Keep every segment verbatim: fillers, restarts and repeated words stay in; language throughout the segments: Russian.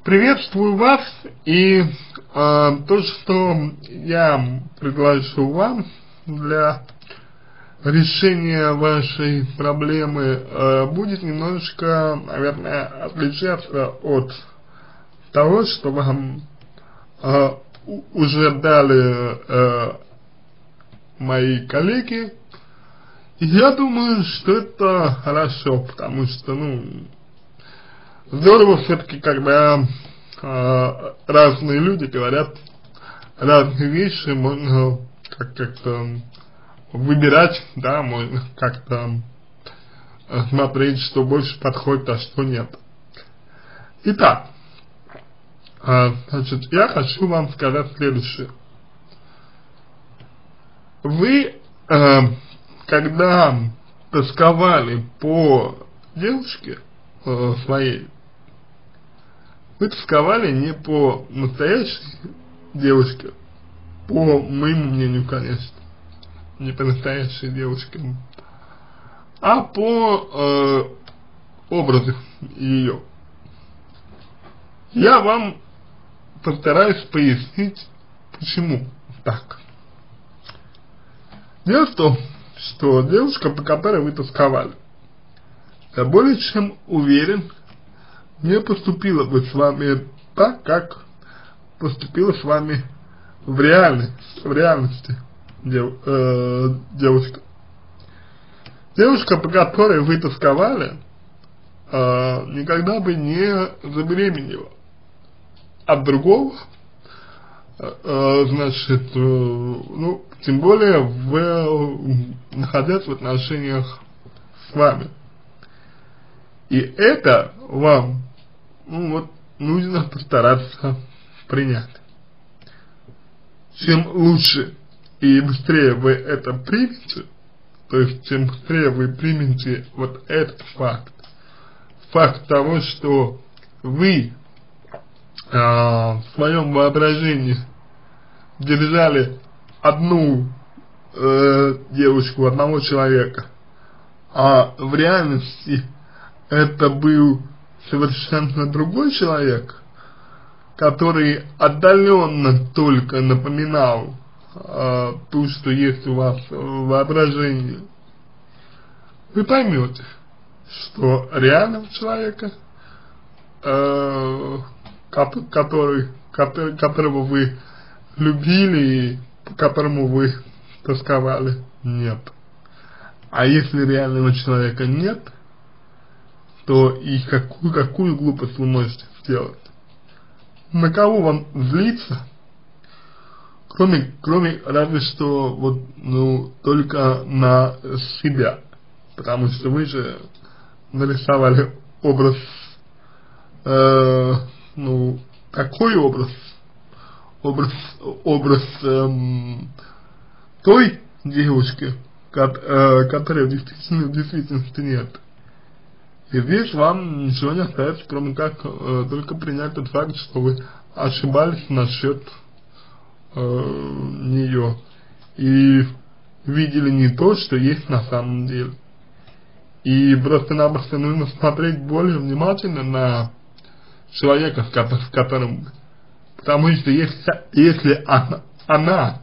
Приветствую вас, и э, то, что я предложу вам для решения вашей проблемы, э, будет немножечко, наверное, отличаться от того, что вам э, уже дали э, мои коллеги. И я думаю, что это хорошо, потому что, ну, здорово все-таки, когда э, разные люди говорят разные вещи, можно как- как-то выбирать, да, можно как-то смотреть, что больше подходит, а что нет. Итак, э, значит, я хочу вам сказать следующее. Вы, э, когда тосковали по девушке э, своей, вы тосковали не по настоящей девушке, по моему мнению, конечно, не по настоящей девушке, а по э, образу ее. Я вам постараюсь пояснить, почему так. Дело в том, что девушка, по которой вы тосковали, я более чем уверен, не поступила бы с вами так, как поступила с вами в реальности, в реальности дев, э, девушка. Девушка, по которой вы тосковали, э, никогда бы не забеременела от другого, э, значит, э, ну, тем более в, находясь в отношениях с вами. И это вам, ну вот, нужно постараться принять. Чем лучше и быстрее вы это примете, то есть чем быстрее вы примете вот этот факт, факт того, что вы э, в своем воображении держали одну э, девушку, одного человека, а в реальности это был совершенно другой человек, который отдаленно только напоминал э, то, что есть у вас в воображении, вы поймете, что реального человека, э, который, который, которого вы любили и по которому вы тосковали, нет. А если реального человека нет, то и какую, какую глупость вы можете сделать? На кого вам злиться, кроме, кроме разве что вот, ну, только на себя, потому что вы же нарисовали образ, э, ну, какой образ? Образ, образ эм, той девушки, ко э, которой в действительности, в действительности нет. И здесь вам ничего не остается, кроме как э, только принять тот факт, что вы ошибались насчет э, нее и видели не то, что есть на самом деле. И просто-напросто нужно смотреть более внимательно на человека, с которым, потому что если, если она, она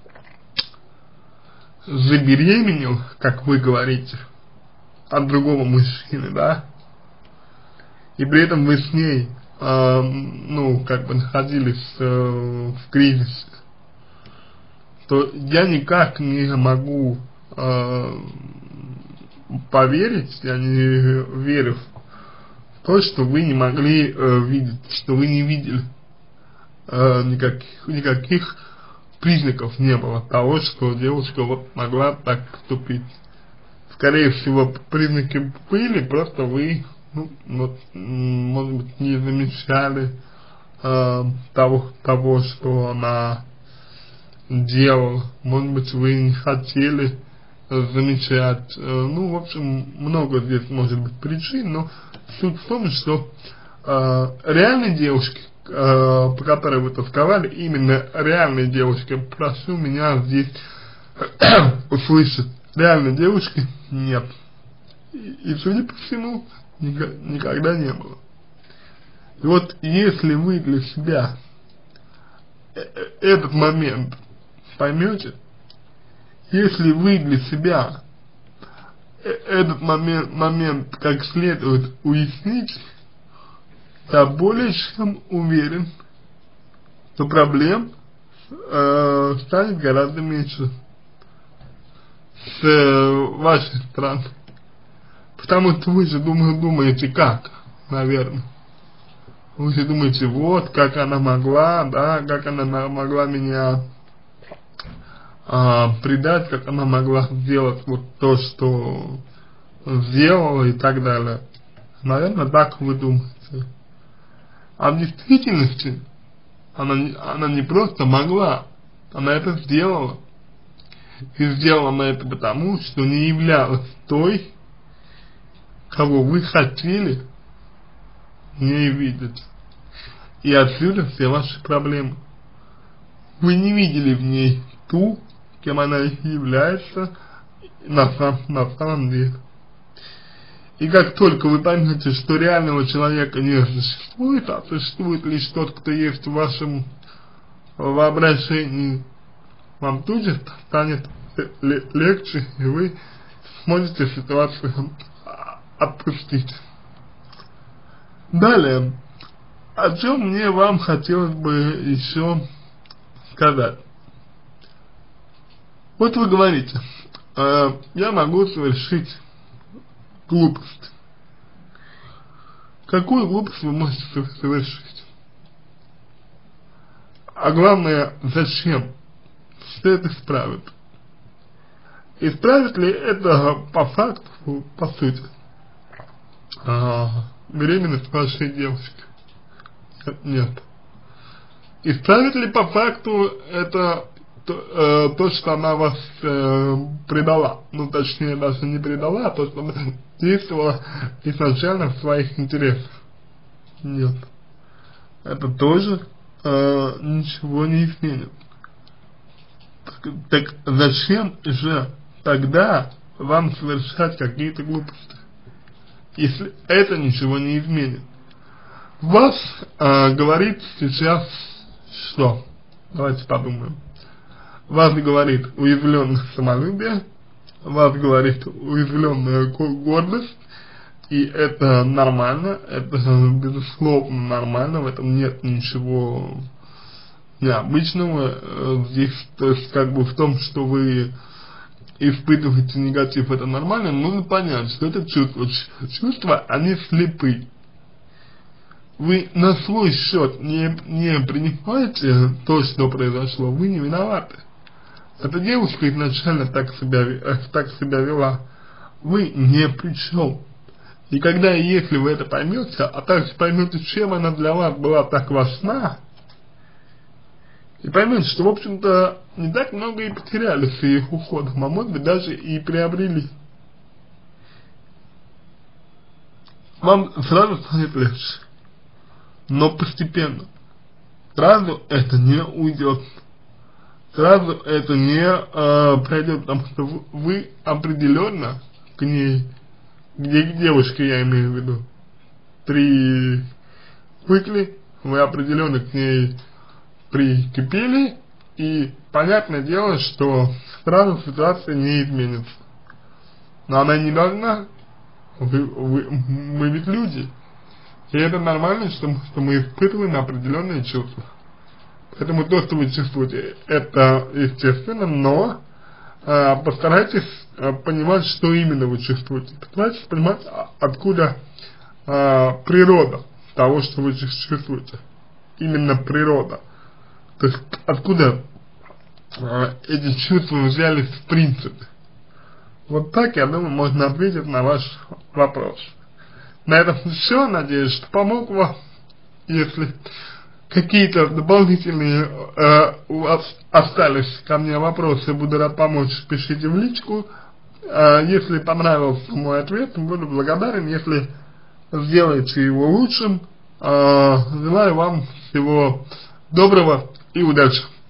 забеременела, как вы говорите, от другого мужчины, да, и при этом вы с ней, э, ну, как бы находились э, в кризисе, то я никак не могу э, поверить, я не верю в то, что вы не могли э, видеть, что вы не видели э, никаких, никаких признаков не было того, что девушка вот могла так поступить. Скорее всего, признаки были, просто вы, ну, вот, может быть, не замечали э, того, того, что она делала. Может быть, вы не хотели э, замечать. Э, ну, в общем, много здесь может быть причин, но суть в том, что э, реальные девушки, э, по которой вы тосковали, именно реальные девушки, прошу меня здесь услышать, реальной девушки нет. И, и судя по всему, никогда не было. И вот если вы для себя этот момент поймете, если вы для себя этот момент, момент как следует уясните, я более чем уверен, что проблем э, станет гораздо меньше с э, вашей стороны. Потому что вы же думаю, думаете как, наверное. Вы же думаете, вот, как она могла, да, как она могла меня а, предать, как она могла сделать вот то, что сделала и так далее. Наверное, так вы думаете. А в действительности она, она не просто могла, она это сделала. И сделала она это потому, что не являлась той, кого вы хотели в ней видеть. И отсюда все ваши проблемы. Вы не видели в ней ту, кем она является на, сам, на самом деле. И как только вы поймете, что реального человека не существует, а существует лишь тот, кто есть в вашем воображении, вам тут же станет легче, и вы сможете ситуацию отпустить. Далее, о чем мне вам хотелось бы еще сказать. Вот вы говорите, э, я могу совершить глупость. Какую глупость вы можете совершить? А главное, зачем? Что это исправит? Исправит ли это по факту, по сути, а, беременность вашей девочки? Нет. Исправит ли по факту это то, э, то что она вас э, предала? Ну, точнее, даже не предала, а то, что она действовала изначально в своих интересах? Нет. Это тоже э, ничего не изменит. Так, так зачем же тогда вам совершать какие-то глупости, если это ничего не изменит? Вас э, говорит сейчас что? Давайте подумаем. Вас говорит уязвленное самолюбие, вас говорит уязвленная гордость, и это нормально, это безусловно нормально, в этом нет ничего необычного. Здесь, то есть, как бы в том, что вы испытываете негатив, это нормально, нужно понять, что это чувство. Чувства, они слепы. Вы на свой счет не, не принимаете то, что произошло, вы не виноваты. Эта девушка изначально так себя, так себя вела. Вы не при чем. И когда, если вы это поймете, а также поймете, чем она для вас была так важна, и поймете, что, в общем-то, не так много и потеряли с ее уходом, а может быть даже и приобрели, вам сразу станет легче. Но постепенно. Сразу это не уйдет. Сразу это не э, пройдет, потому что вы, вы определенно к ней, где к девушке я имею в виду, привыкли, вы определенно к ней прикипели, и понятное дело, что сразу ситуация не изменится. Но она не должна. Вы, вы, мы ведь люди. И это нормально, что, что мы испытываем определенные чувства. Поэтому то, что вы чувствуете, это естественно, но э, постарайтесь э, понимать, что именно вы чувствуете. Постарайтесь понимать, откуда э, природа того, что вы чувствуете. Именно природа. То есть откуда э, эти чувства взялись в принципе. Вот так, я думаю, можно ответить на ваш вопрос. На этом все. Надеюсь, что помог вам. Если какие-то дополнительные э, у вас остались ко мне вопросы, буду рад помочь, пишите в личку. Э, если понравился мой ответ, буду благодарен. Если сделаете его лучшим, э, желаю вам всего доброго и удачи.